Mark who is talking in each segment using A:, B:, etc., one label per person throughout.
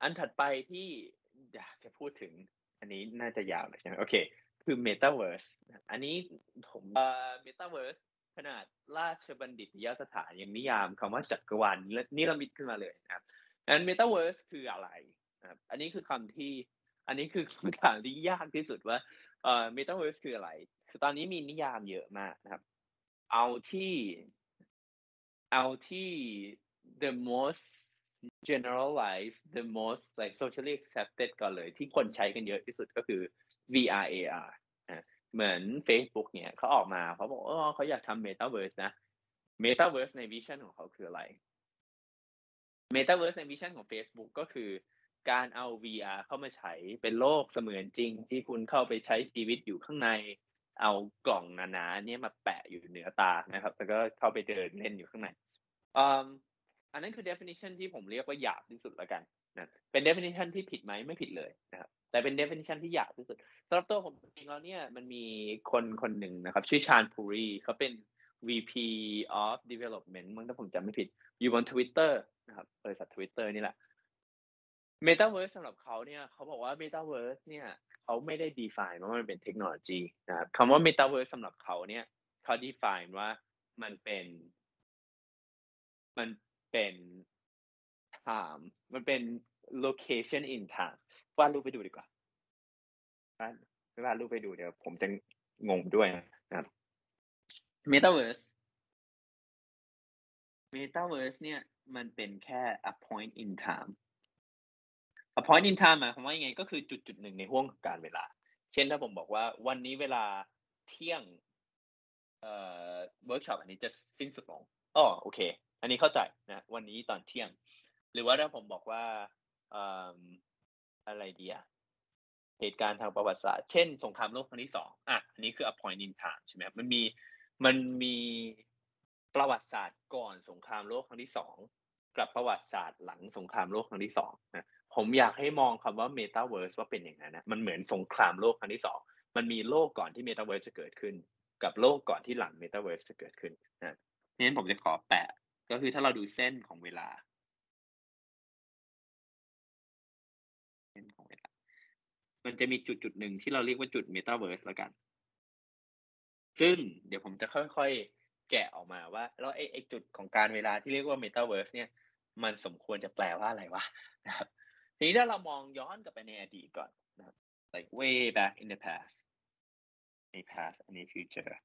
A: อันถัดไปที่อยากจะพูดถึงอันนี้น่าจะยาวหน่อยใช่ไหมโอเคคือ Metaverse อันนี้ผมMetaverse ขนาดราชบัณฑิตยสถานยังนิยามคำว่าจักรวาลนิรมิตขึ้นมาเลยนะครับงั้น Metaverse คืออะไรนะครับอันนี้คือคำถามที่ยากที่สุดว่าMetaverse คืออะไรคือตอนนี้มีนิยามเยอะมากนะครับเอาที่ the most generalized the most like socially accepted ก่อนเลยที่คนใช้กันเยอะที่สุดก็คือ VR AR เหมือน Facebook เนี่ยเขาออกมาเขาบอกเขาอยากทำ Metaverse นะ Metaverse ในวิชั่นของเขาคืออะไร Metaverse ในวิชั่นของ Facebook ก็คือการเอา VR เข้ามาใช้เป็นโลกเสมือนจริงที่คุณเข้าไปใช้ชีวิตอยู่ข้างในเอากล่องหนาๆเนี่ยมาแปะอยู่เหนือตานะครับแล้วก็เข้าไปเดินเล่นอยู่ข้างในอันนั้นคือ definition ที่ผมเรียกว่าหยาบที่สุดแล้วกันนะเป็น definition ที่ผิดไหมไม่ผิดเลยนะครับแต่เป็น definition ที่หยาบที่สุดสำหรับตัวผมเองแล้วเนี่ยมันมีคนหนึ่งนะครับชื่อชาญภูรีเขาเป็น VP of Development มั้งถ้าผมจำไม่ผิดอยู่บน Twitter นะครับบริษัท Twitter นี่แหละ Metaverse สำหรับเขาเนี่ยเขาบอกว่า Metaverse เนี่ยเขาไม่ได้ define ว่ามันเป็นเทคโนโลยีนะครับคำว่า Metaverse สำหรับเขาเนี่ยเขา define ว่ามันเป็นtime มันเป็น location in time วาดรูปไปดูดีกว่าไม่วาดรูปไปดูเดี๋ยวผมจะงงด้วยนะครับ Metaverse เนี่ยมันเป็นแค่ a point in time a point in time หมายความว่ายังไงก็คือจุดหนึ่งในห้วงของการเวลาเช่นถ้าผมบอกว่าวันนี้เวลาเที่ยงเวิร์กช็อปอันนี้จะสิ้นสุดลงโอเคอันนี้เข้าใจนะวันนี้ตอนเที่ยงหรือว่าถ้าผมบอกว่าอะไรดีเหตุการณ์ทางประวัติศาสตร์เช่นสงครามโลกครั้งที่2อันนี้คือ a point in time ใช่ไหมมันมีประวัติศาสตร์ก่อนสงครามโลกครั้งที่2กับประวัติศาสตร์หลังสงครามโลกครั้งที่2นะผมอยากให้มองคำว่า Metaverse ว่าเป็นอย่างนั้นนะมันเหมือนสงครามโลกครั้งที่2มันมีโลกก่อนที่ Metaverse จะเกิดขึ้นกับโลกก่อนที่หลัง Metaverse จะเกิดขึ้นนะงั้นผมจะขอแปะก็คือถ้าเราดูเส้นของเวลาเส้นของเวลามันจะมีจุดหนึ่งที่เราเรียกว่าจุด Metaverse แล้วกันซึ่งเดี๋ยวผมจะค่อยๆแกะออกมาว่าแล้วไอ้จุดของการเวลาที่เรียกว่า Metaverse เนี่ยมันสมควรจะแปลว่าอะไรวะนะครับทีนี้ถ้าเรามองย้อนกลับไปในอดีตก่อนนะครับ like way back in the past ใน past อันนี้ future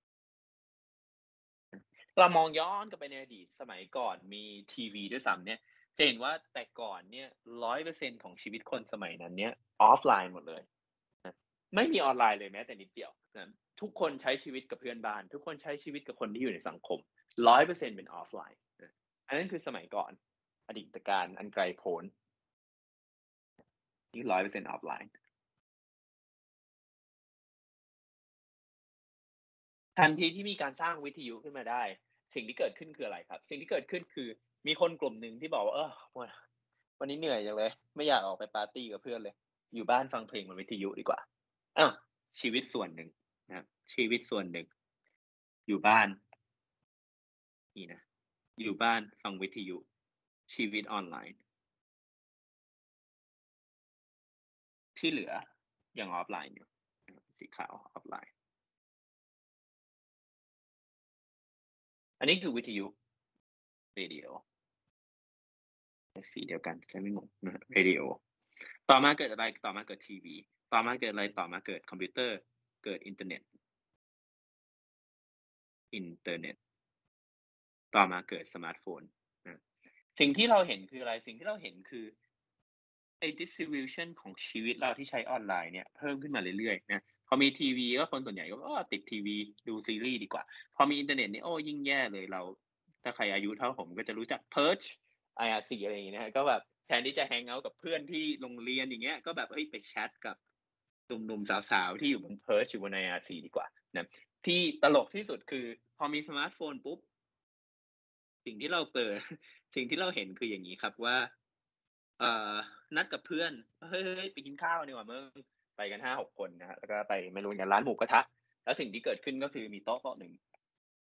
A: เรามองย้อนกลับไปในอดีตสมัยก่อนมีทีวีด้วยซ้ำเนี่ยจะเห็นว่าแต่ก่อนเนี่ย 100% ของชีวิตคนสมัยนั้นเนี่ยออฟไลน์หมดเลยนะไม่มีออนไลน์เลยแม้แต่นิดเดียวนะทุกคนใช้ชีวิตกับเพื่อนบ้านทุกคนใช้ชีวิตกับคนที่อยู่ในสังคม 100% เป็นออฟไลน์นะอันนั้นคือสมัยก่อนอดีตการอันไกลโพ้นนี่ 100% ออฟไลน์ทันทีที่มีการสร้างวิทยุขึ้นมาได้สิ่งที่เกิดขึ้นคืออะไรครับสิ่งที่เกิดขึ้นคือมีคนกลุ่มหนึ่งที่บอกว่าวันนี้เหนื่อยจังเลยไม่อยากออกไปปาร์ตี้กับเพื่อนเลยอยู่บ้านฟังเพลงบนวิทยุดีกว่าชีวิตส่วนหนึ่งนะครับชีวิตส่วนหนึ่งอยู่บ้านนี่นะอยู่บ้านฟังวิทยุชีวิตออนไลน์ที่เหลือยังออฟไลน์อยู่สีขาวออฟไลน์อันนี้คือวิทยุเรดิโอสีเดียวกันแค่ไม่งงนะเรดิโอต่อมาเกิดอะไรต่อมาเกิดทีวีต่อมาเกิดอะไรต่อมาเกิดคอมพิวเตอร์เกิดอินเทอร์เน็ตต่อมาเกิดสมาร์ทโฟนนะสิ่งที่เราเห็นคืออะไรสิ่งที่เราเห็นคือไอ้ distribution ของชีวิตเราที่ใช้ออนไลน์เนี่ยเพิ่มขึ้นมาเรื่อยๆนะพอมีทีวีก็คนส่วนใหญ่ก็ติดทีวีดูซีรีส์ดีกว่าพอมีอินเทอร์เน็ตนี่ยิ่งแย่เลยเราถ้าใครอายุเท่าผมก็จะรู้จัก Perch IRC อะไรอย่างเงี้ยนะก็แบบแทนที่จะแฮงเอาท์กับเพื่อนที่โรงเรียนอย่างเงี้ยก็แบบไปแชทกับหนุ่มๆสาวๆที่อยู่บน Perch อยู่บน IRC ดีกว่านะที่ตลกที่สุดคือพอมีสมาร์ทโฟนปุ๊บสิ่งที่เราเห็นคืออย่างนี้ครับว่านัดกับเพื่อนเฮ้ยไปกินข้าวดีกว่ามึงไปกัน5-6 คนนะฮะแล้วก็ไปไม่รู้กันร้านหมูกระทะแล้วสิ่งที่เกิดขึ้นก็คือมีโต๊ะหนึ่ง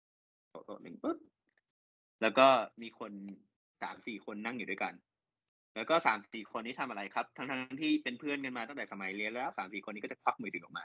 A: ปุ๊บแล้วก็มีคน3-4 คนนั่งอยู่ด้วยกันแล้วก็ 3-4 คนนี้ทำอะไรครับ ทั้งๆที่เป็นเพื่อนกันมาตั้งแต่สมัยเรียนแล้ว 3-4 คนนี้ก็จะควักมือถือออกมา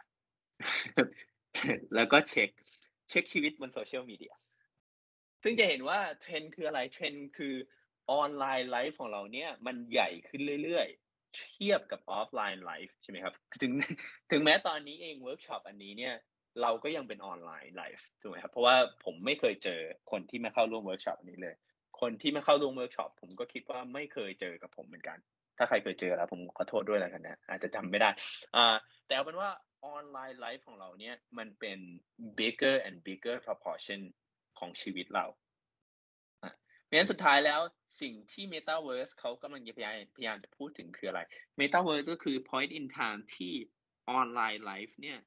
A: แล้วก็เช็กชีวิตบน Social Media ซึ่งจะเห็นว่า Trend คืออะไร Trend คือออนไลน์ไลฟ์ของเราเนี่ยมันใหญ่ขึ้นเรื่อยๆ เทียบกับออฟไลน์ไลฟ์ใช่ไหมครับ ถึงแม้ตอนนี้เองเวิร์กช็อปอันนี้เนี่ยเราก็ยังเป็นออนไลน์ไลฟ์ถูกไหมครับ เพราะว่าผมไม่เคยเจอคนที่มาเข้าร่วมเวิร์กช็อปอันนี้เลย คนที่มาเข้าร่วมเวิร์กช็อปผมก็คิดว่าไม่เคยเจอกับผมเหมือนกัน ถ้าใครเคยเจอแล้วผมขอโทษด้วยแล้วกันนะอาจจะจำไม่ได้แต่เอาเป็นว่าออนไลน์ไลฟ์ของเราเนี่ยมันเป็น bigger and bigger proportion ของชีวิตเราเพราะฉะนั้นสุดท้ายแล้วสิ่งที่ Metaverse เขากำลังจะพยายามจะพูดถึงคืออะไร Metaverse ก็คือ point in time ที่ออนไลน์ไลฟ์เนี่ย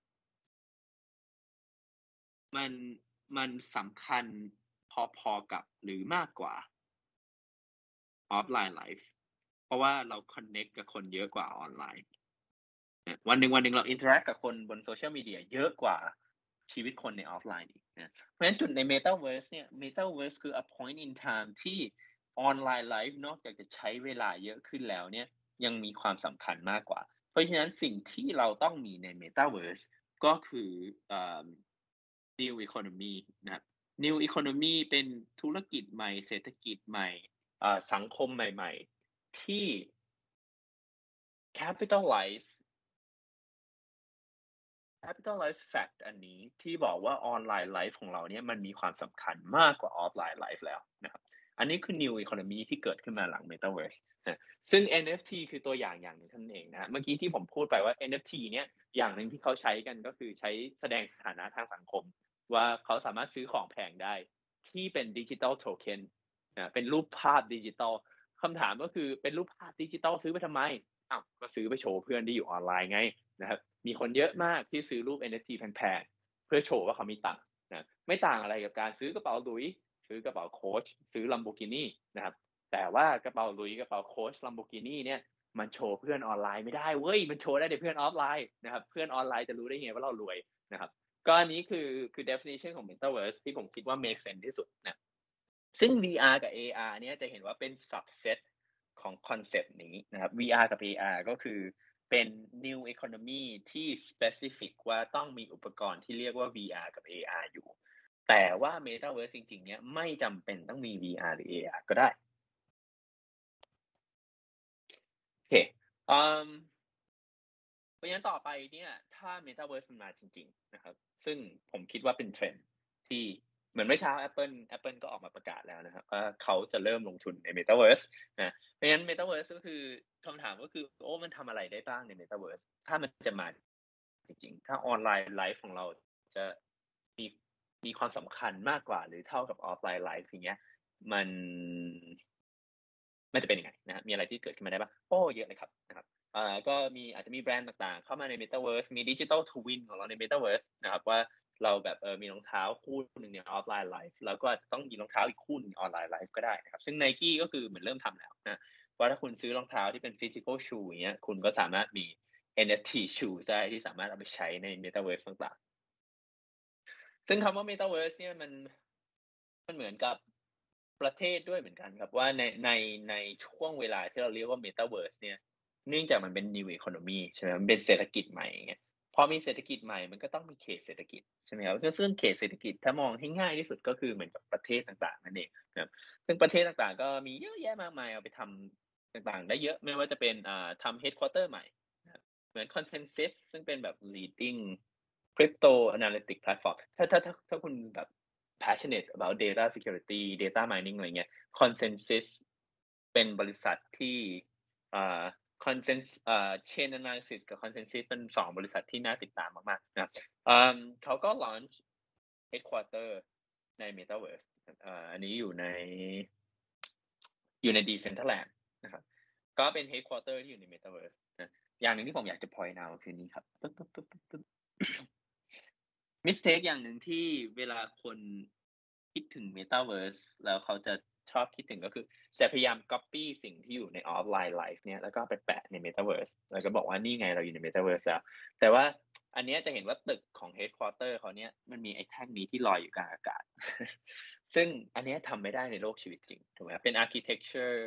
A: มันมันสำคัญพอๆกับหรือมากกว่าออฟไลน์ไลฟ์เพราะว่าเราคอนเน็กกับคนเยอะกว่าออนไลน์วันหนึ่งเราอินเทอร์แอคกับคนบนโซเชียลมีเดียเยอะกว่าชีวิตคนในออฟไลน์อีกนะเพราะฉะนั้นจุดใน Metaverse เนี่ย Metaverse คือ a point in time ที่ออนไลน์ไลฟ์นอกจากจะใช้เวลาเยอะขึ้นแล้วเนี่ยยังมีความสำคัญมากกว่าเพราะฉะนั้นสิ่งที่เราต้องมีใน Metaverse ก็คือNew Economy นะครับ New Economy เป็นธุรกิจใหม่เศรษฐกิจใหม่สังคมใหม่ๆที่ capitalize fact อันนี้ที่บอกว่าออนไลน์ไลฟ์ของเราเนี่ยมันมีความสำคัญมากกว่าออฟไลน์ไลฟ์แล้วนะครับอันนี้คือ New Economy ที่เกิดขึ้นมาหลัง Metaverse นะซึ่ง NFT คือตัวอย่างหนึ่งเท่านั้นเองนะเมื่อกี้ที่ผมพูดไปว่า NFT เนี่ยอย่างหนึ่งที่เขาใช้กันก็คือใช้แสดงสถานะทางสังคมว่าเขาสามารถซื้อของแพงได้ที่เป็นดิจิทัลโทเค็นเป็นรูปภาพดิจิทัลคำถามก็คือเป็นรูปภาพดิจิทัลซื้อไปทำไมอ้าวก็ซื้อไปโชว์เพื่อนที่อยู่ออนไลน์ไงนะครับมีคนเยอะมากที่ซื้อรูป NFT แพงๆเพื่อโชว์ว่าเขามีตังค์นะไม่ต่างอะไรกับการซื้อกระเป๋าหลุยส์ซื้อกระเป๋าโค้ชซื้อ Lamborghini นะครับแต่ว่ากระเป๋าหลุยส์กระเป๋าโค้ช Lamborghini เนี่ยมันโชว์เพื่อนออนไลน์ไม่ได้เว้ยมันโชว์ได้แต่เพื่อนออฟไลน์นะครับเพื่อนออนไลน์จะรู้ได้ไงว่าเรารวยนะครับก็อันนี้คือ definition ของ Metaverse ที่ผมคิดว่า make sense ที่สุดนะซึ่ง VR กับ AR เนี่ยจะเห็นว่าเป็น subset ของคอนเซปต์นี้นะครับ VR กับ AR ก็คือเป็น new economy ที่ specific ว่าต้องมีอุปกรณ์ที่เรียกว่า VR กับ AR อยู่แต่ว่า Metaverse จริงๆเนี่ยไม่จำเป็นต้องมี VR หรือ AR ก็ได้โอเคอืมเพราะฉะนั้นต่อไปเนี่ยถ้า Metaverse มันมาจริงๆนะครับซึ่งผมคิดว่าเป็น trend ที่เหมือนเมื่อเช้า Apple ก็ออกมาประกาศแล้วนะครับว่าเขาจะเริ่มลงทุนใน Metaverse นะเพราะฉะนั้น Metaverse ก็คือคำถามก็คือโอ้มันทำอะไรได้บ้างใน Metaverse ถ้ามันจะมาจริงๆถ้าออนไลน์ไลฟ์ของเราจะมีมีความสำคัญมากกว่าหรือเท่ากับออฟไลน์ไลฟ์อย่างเงี้ยมันมันจะเป็นยังไงนะมีอะไรที่เกิดขึ้นมาได้บ้างโอ้เยอะเลยครับนะครับก็อาจจะมีแบรนด์ต่างๆเข้ามาใน Metaverse มี Digital Twin ของเราใน Metaverse นะครับว่าเราแบบมีรองเท้าคู่หนึ่งในออฟไลน์ไลฟ์แล้วก็อาจจะต้องมีรองเท้าอีกคู่หนึ่งในออนไลน์ไลฟ์ก็ได้นะครับซึ่ง Nike ก็คือเหมือนเริ่มทำแล้วนะว่าถ้าคุณซื้อรองเท้าที่เป็น Physical Shoe อย่างเงี้ยคุณก็สามารถมี NFT Shoes ได้ที่สามารถเอาไปใช้ใน Metaverse ต่างๆซึ่งคำว่า Metaverse เนี่ยมันเหมือนกับประเทศด้วยเหมือนกันครับว่าในช่วงเวลาที่เราเรียกว่า Metaverse เนี่ยเนื่องจากมันเป็น New Economy ใช่ไหมมันเป็นเศรษฐกิจใหม่อย่างเงี้ยพอมีเศรษฐกิจใหม่มันก็ต้องมีเขตเศรษฐกิจใช่ไหมครับซึ่งเขตเศรษฐกิจถ้ามองให้ง่ายที่สุดก็คือเหมือนกับประเทศต่างๆนั่นเองนะครับซึ่งประเทศต่างๆก็มีเยอะแยะมากมายเอาไปทำต่างๆได้เยอะไม่ว่าจะเป็นทำ Headquarter ใหม่นะครับเหมือน Consensus ซึ่งเป็นแบบ leading crypto analytic platform ถ้าคุณแบบ passionate about data security data mining อะไรเงี้ย Consensus เป็นบริษัทที่อ่า Chain Analysis กับ Consensus เป็น2บริษัทที่น่าติดตามมากๆนะครับเขาก็ launch headquarter ใน Metaverse อันนี้อยู่ใน Decentraland นะครับก็เป็น headquarter ที่อยู่ใน Metaverse นะอย่างหนึ่งที่ผมอยากจะ point out คือนี้ครับmistake อย่างหนึ่งที่เวลาคนคิดถึง Metaverse แล้วเขาจะชอบคิดถึงก็คือจะพยายาม copy สิ่งที่อยู่ใน offline life เนี่ยแล้วก็ไปแปะใน Metaverse แล้วก็บอกว่านี่ไงเราอยู่ใน Metaverse แล้วแต่ว่าอันนี้จะเห็นว่าตึกของ headquarter เขาเนี่ยมันมีไอ้แท่งนี้ที่ลอยอยู่กลางอากาศซึ่งอันนี้ทำไม่ได้ในโลกชีวิตจริงถูกไหมเป็น architecture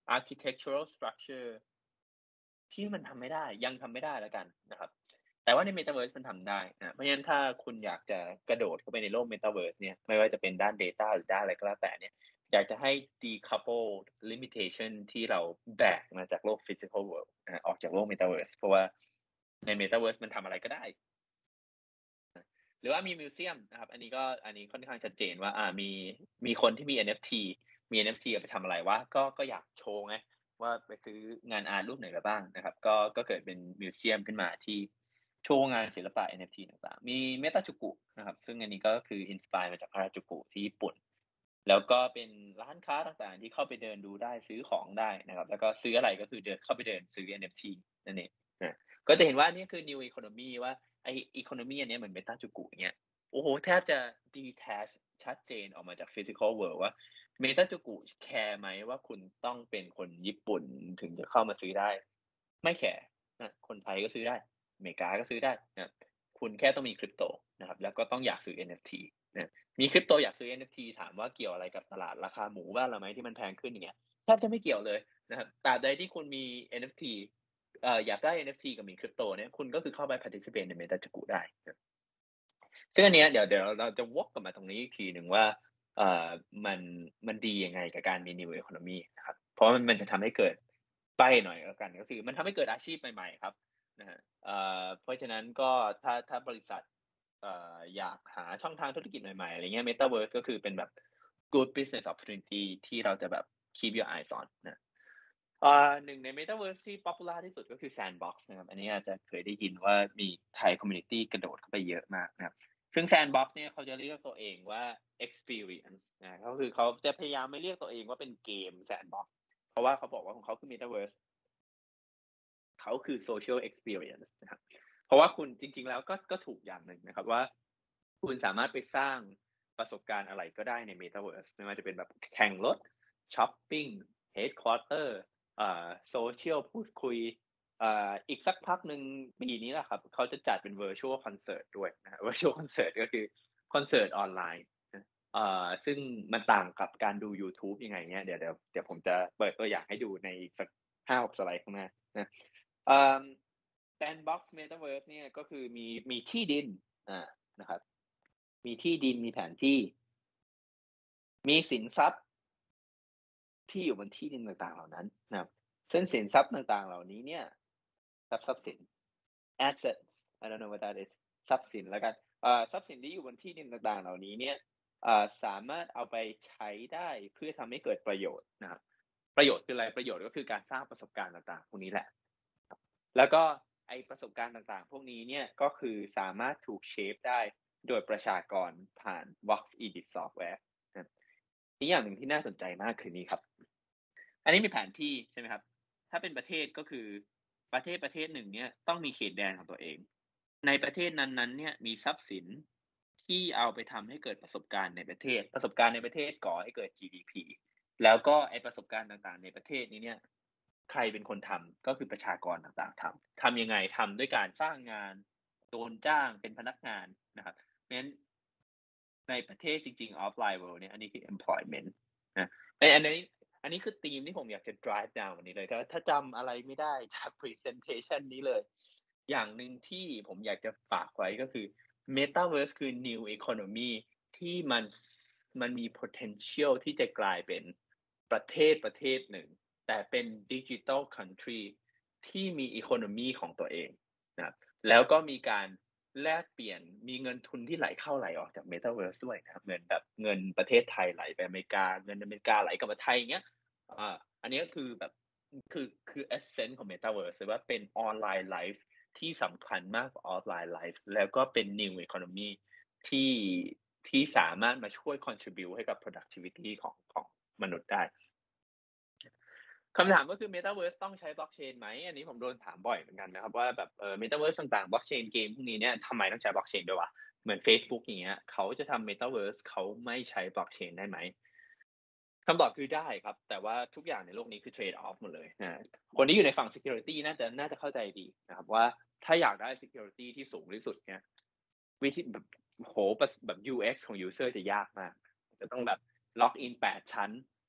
A: architectural structure ที่มันทำไม่ได้ยังทำไม่ได้แล้วกันนะครับแต่ว่าใน Metaverse มันทำได้นะเพราะฉะนั้นถ้าคุณอยากจะกระโดดเข้าไปในโลก Metaverse เนี่ยไม่ว่าจะเป็นด้าน data หรือด้านอะไรก็แล้วแต่เนี่ยอยากจะให้ decouple limitation ที่เราแบกมาจากโลก physical world ออกจากโลก Metaverse เพราะว่าใน Metaverse มันทำอะไรก็ได้หรือว่ามีมิวเซียมนะครับอันนี้ค่อนข้างชัดเจนว่ามีคนที่มี NFT มี NFT เอาไปทำอะไรวะก็อยากโชว์ไงว่าไปซื้องานอาร์ตรูปไหนมาบ้างนะครับก็เกิดเป็นมิวเซียมขึ้นมาที่โชว์งานศิลปะ NFT ต่างๆมี Metajuku นะครับซึ่งอันนี้ก็คือ inspire มาจาก Harajuku ที่ญี่ปุ่นแล้วก็เป็นร้านค้าต่างๆที่เข้าไปเดินดูได้ซื้อของได้นะครับแล้วก็ซื้ออะไรก็คือเดินเข้าไปเดินซื้อ NFT นั่นเองก็จะเห็นว่านี่คือ new economy ว่าไอ้ economy อันนี้เหมือน Metajuku อย่างเงี้ยโอ้โหแทบจะ detach ชัดเจนออกมาจาก physical world ว่า Metajuku แคร์ไหมว่าคุณต้องเป็นคนญี่ปุ่นถึงจะเข้ามาซื้อได้ไม่แคร์นะคนไทยก็ซื้อได้อเมริกาก็ซื้อได้นะคุณแค่ต้องมีคริปโตนะครับแล้วก็ต้องอยากซื้อ NFT นะมีคริปโตอยากซื้อ NFT ถามว่าเกี่ยวอะไรกับตลาดราคาหมูบ้านเราไหมที่มันแพงขึ้นอย่างเงี้ยแทบจะไม่เกี่ยวเลยนะครับตราบใดที่คุณมี NFT อยากได้ NFT กับมีคริปโตเนี่ยคุณก็คือเข้าไป participate ใน Metajuku ได้นะซึ่งอันเนี้ยเดี๋ยวเราจะวกกลับมาตรงนี้อีกทีหนึ่งว่าเอ่อมันมันดียังไงกับการมี New Economy นะครับเพราะมันจะทำให้เกิดใบ้หน่อยแล้วกันก็คือมันทำให้เกิดอาชีพใหม่ๆครับนะฮะเพราะฉะนั้นก็ถ้าบริษัทอยากหาช่องทางธุรกิจใหม่ๆอะไรเงี้ย Metaverse ก็คือเป็นแบบ good business opportunity ที่เราจะแบบ keep your eyes on นะหนึ่งใน Metaverse ที่ popular ที่สุดก็คือ Sandbox นะครับอันนี้อาจจะเคยได้ยินว่ามี Thai community กระโดดเข้าไปเยอะมากนะครับซึ่ง Sandbox เนี่ยเขาจะเรียกตัวเองว่า experience ก็คือเขาจะพยายามไม่เรียกตัวเองว่าเป็นเกม Sandbox เพราะว่าเขาบอกว่าของเขาคือ Metaverse เขาคือ social experience นะครับเพราะว่าคุณจริงๆแล้วก็ถูกอย่างหนึ่งนะครับว่าคุณสามารถไปสร้างประสบการณ์อะไรก็ได้ใน Metaverse ไม่ว่าจะเป็นแบบแข่งรถช้อปปิ้ง headquarter โซเชียลพูดคุยอีกสักพักหนึ่งปีนี้แหละครับเขาจะจัดเป็น virtual concert ด้วยนะ virtual concert ก็คือคอนเสิร์ตออนไลน์ซึ่งมันต่างกับการดู YouTube ยังไงเนี่ยเดี๋ยวผมจะเปิดตัวอย่างให้ดูในอีกสัก5-6 สไลด์ข้างหน้านะSandbox Metaverse เนี่ยก็คือมีที่ดินนะครับมีที่ดินมีแผนที่มีสินทรัพย์ที่อยู่บนที่ดินต่างๆเหล่านั้นนะครับซึ่งสินทรัพย์ต่างๆเหล่านี้เนี่ยทรัพย์สิน assets I don't know what that is ทรัพย์สินแล้วกันทรัพย์สินที่อยู่บนที่ดินต่างๆเหล่านี้เนี่ยสามารถเอาไปใช้ได้เพื่อทำให้เกิดประโยชน์นะครับประโยชน์คืออะไรประโยชน์ก็คือการสร้างประสบการณ์ต่างๆพวกนี้แหละแล้วก็ไอประสบการณ์ต่างๆพวกนี้เนี่ยก็คือสามารถถูกเชฟได้โดยประชากรผ่าน Vox Edit Software อีกอย่างหนึ่งที่น่าสนใจมากคือนี้ครับอันนี้มีแผนที่ใช่ไหมครับถ้าเป็นประเทศก็คือประเทศหนึ่งเนี่ยต้องมีเขตแดนของตัวเองในประเทศนั้นๆเนี่ยมีทรัพย์สินที่เอาไปทำให้เกิดประสบการณ์ในประเทศประสบการณ์ในประเทศก่อให้เกิด GDP แล้วก็ไอประสบการณ์ต่างๆในประเทศนี้เนี่ยใครเป็นคนทำก็คือประชากรต่างๆทำยังไงทำด้วยการสร้างงานโดนจ้างเป็นพนักงานนะครับเพราะฉะนั้นในประเทศจริงๆ offline world เนี่ยอันนี้คือ employment นะอันนี้คือธีมที่ผมอยากจะ drive down วันนี้เลยถ้าจำอะไรไม่ได้จาก presentation นี้เลยอย่างหนึ่งที่ผมอยากจะฝากไว้ก็คือ Metaverse คือ new economy ที่มันมี potential ที่จะกลายเป็นประเทศหนึ่งแต่เป็น digital country ที่มี economy ของตัวเองนะครับแล้วก็มีการแลกเปลี่ยนมีเงินทุนที่ไหลเข้าไหลออกจาก Metaverse ด้วยนะครับเหมือนแบบเงินประเทศไทยไหลไปอเมริกาเงินอเมริกาไหลกลับมาไทยอย่างเงี้ยอันนี้ก็คือแบบคือ essence ของ Metaverse เลยว่าเป็นออนไลน์ไลฟ์ที่สำคัญมากกว่าออฟไลน์ไลฟ์แล้วก็เป็น new economy ที่ที่สามารถมาช่วย contribute ให้กับ productivity ของมนุษย์ได้คำถามก็คือ Metaverse ต้องใช้ Blockchain ไหมอันนี้ผมโดนถามบ่อยเหมือนกันนะครับว่าแบบMetaverse ต่างๆ Blockchain เกมพวกนี้เนี่ยทำไมต้องใช้ Blockchain ด้วยวะเหมือน Facebook อย่างเงี้ยเขาจะทำ Metaverse เขาไม่ใช้ Blockchain ได้ไหมคำตอบคือได้ครับแต่ว่าทุกอย่างในโลกนี้คือ trade off หมดเลยนะคนที่อยู่ในฝั่ง security น่าจะเข้าใจดีนะครับว่าถ้าอยากได้ security ที่สูงที่สุดเนี่ยวิธีแบบโหแบบ UX ของ user จะยากมากจะต้องแบบล็อกอิน8 ชั้น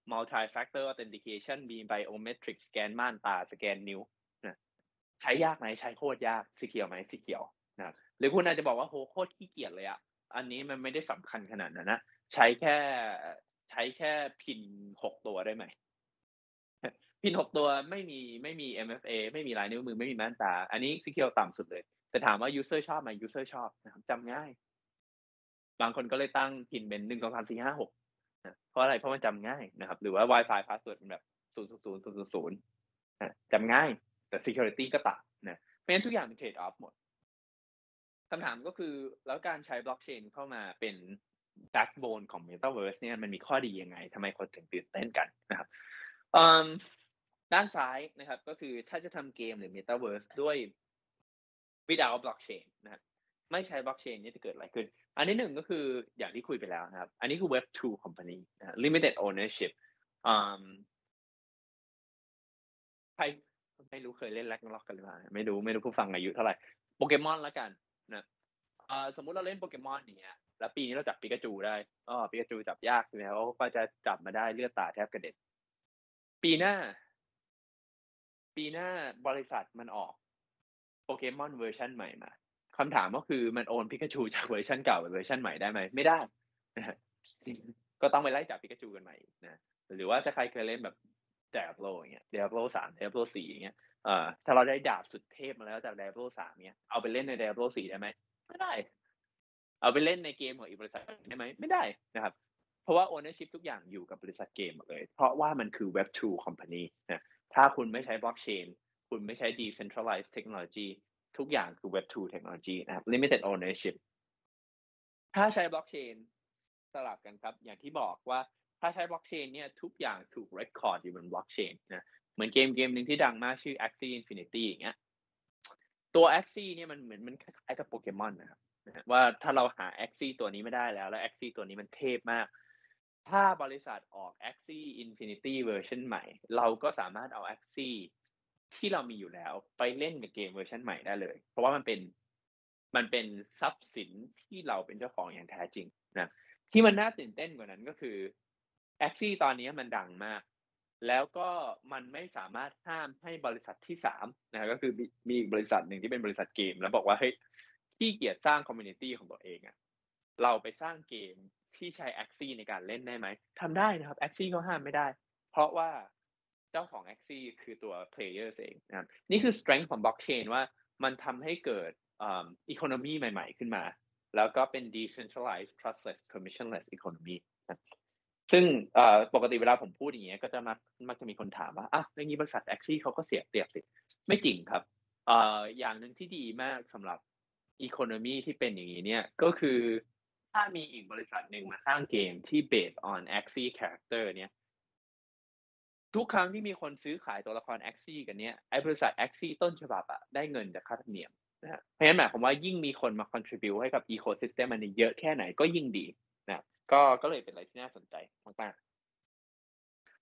A: multi factor authentication มี biometric สแกนม่านตาสแกนนิ้วนะใช้ยากไหมใช้โคตรยากsecure ไหม secure นะหรือคุณอาจจะบอกว่าโหโคตรขี้เกียจเลยอ่ะอันนี้มันไม่ได้สำคัญขนาดนั้นนะใช้แค่พิน6ตัวได้ไหมพิน6ตัวไม่มี MFA ไม่มีลายนิ้วมือไม่มีม่านตาอันนี้ secure ต่ำสุดเลยแต่ถามว่า user ชอบไหม user ชอบนะครับจำง่ายบางคนก็เลยตั้งพินเป็น1 2 3 4 5 6นะเพราะอะไรเพราะมันจำง่ายนะครับหรือว่า Wi-Fi password เป็นแบบ000 000จำง่ายแต่ security ก็ต่ำนะเพราะฉะนั้นทุกอย่างเป็น trade off หมดคำถามก็คือแล้วการใช้ blockchain เข้ามาเป็น backbone ของ metaverse เนี่ยมันมีข้อดียังไงทำไมคนถึงตื่นเต้นกันนะครับด้านซ้ายนะครับก็คือถ้าจะทำเกมหรือ metaverse ด้วย without blockchain นะครับไม่ใช้ blockchain นี่จะเกิดอะไรขึ้นอันที่หนึ่งก็คืออย่างที่คุยไปแล้วนะครับอันนี้คือ web 2 company limited ownership ใครไม่รู้เคยเล่นแร็กนาร็อกกันหรือเปล่าไม่รู้ผู้ฟังอายุเท่าไหร่โปเกมอนแล้วกันนะสมมุติเราเล่นโปเกมอนอย่างเงี้ยแล้วปีนี้เราจับปิกาจูได้ปิกาจูจับยากแล้วก็จะจับมาได้เลือดตาแทบกระเด็นปีหน้าบริษัทมันออกโปเกมอนเวอร์ชันใหม่มาคำถามก็คือมันโอนปิกาจูจากเวอร์ชันเก่าไปเวอร์ชันใหม่ได้ไหมไม่ได้นะก็ต้องไปไล่จับปิกาจูกันใหม่นะหรือว่าถ้าใครเคยเล่นแบบ Diablo อย่างเงี้ย Diablo 3 Diablo 4อย่างเงี้ยถ้าเราได้ดาบสุดเทพมาแล้วจาก Diablo 3เนี้ยเอาไปเล่นใน Diablo 4ได้ไหมไม่ได้เอาไปเล่นในเกมของอีกบริษัทได้ไหมไม่ได้นะครับเพราะว่า ownership ทุกอย่างอยู่กับบริษัทเกมหมดเลยเพราะว่ามันคือ Web 2 company นะถ้าคุณไม่ใช้ blockchain คุณไม่ใช้ decentralized technology ทุกอย่างคือ Web 2 technology นะครับ limited ownership ถ้าใช้ blockchain สลับกันครับอย่างที่บอกว่าถ้าใช้ blockchain เนี่ยทุกอย่างถูก record อยู่บน blockchain นะเหมือนเกมหนึ่งที่ดังมากชื่อ Axie Infinity อย่างเงี้ยตัว Axie เนี่ยมันคล้ายกับโปเกมอนนะครับว่าถ้าเราหา Axie ตัวนี้ไม่ได้แล้ว Axie ตัวนี้มันเทพมากถ้าบริษัทออก Axie Infinity เวอร์ชันใหม่เราก็สามารถเอา Axie ที่เรามีอยู่แล้วไปเล่นกับเกมเวอร์ชันใหม่ได้เลยเพราะว่ามันเป็นทรัพย์สินที่เราเป็นเจ้าของอย่างแท้จริงนะที่มันน่าตื่นเต้นกว่านั้นก็คือ Axie ตอนนี้มันดังมากแล้วก็มันไม่สามารถห้ามให้บริษัทที่3นะก็คือมีอีกบริษัทหนึ่งที่เป็นบริษัทเกมแล้วบอกว่าเฮ้ยขี้เกียจสร้างคอมมูนิตี้ของตัวเองอะเราไปสร้างเกมที่ใช้ Axie ในการเล่นได้ไหมทำได้นะครับ Axie เขาห้ามไม่ได้เพราะว่าเจ้าของ Axie คือตัว player เองนะครับนี่คือ strength ของ blockchain ว่ามันทำให้เกิดeconomy ใหม่ๆขึ้นมาแล้วก็เป็น decentralized trustless permissionless economy นะซึ่งปกติเวลาผมพูดอย่างเงี้ยก็จะมักจะมีคนถามว่าอย่างนี้บริษัท Axie เขาก็เสียเปรียบสิไม่จริงครับอย่างหนึ่งที่ดีมากสำหรับ economy ที่เป็นอย่างนี้เนี่ยก็คือถ้ามีอีกบริษัทหนึ่งมาสร้างเกมที่ based on Axie character เนี่ยทุกครั้งที่มีคนซื้อขายตัวละคร Axie กันเนี่ยไอ้บริษัท Axie ต้นฉบับอะได้เงินจากค่าธรรมเนียมนะฮะเพราะฉะนั้นหมายความว่ายิ่งมีคนมา contribute ให้กับ ecosystem มันเยอะแค่ไหนก็ยิ่งดีนะก็เลยเป็นอะไรที่น่าสนใจมากๆ